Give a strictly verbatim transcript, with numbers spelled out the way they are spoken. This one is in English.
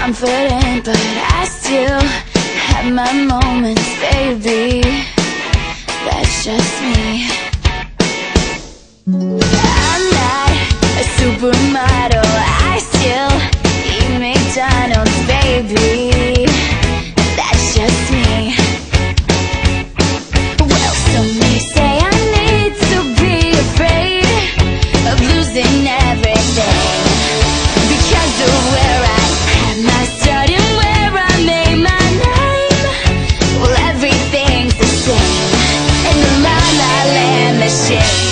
confident, but I still have my moments, baby. That's just me. I'm not a supermodel, I still eat McDonald's, baby. That's just me. Well, some may say I need to be afraid of losing everything because of where I had my start and where I made my name. Well, everything's the same in the La La Land machine.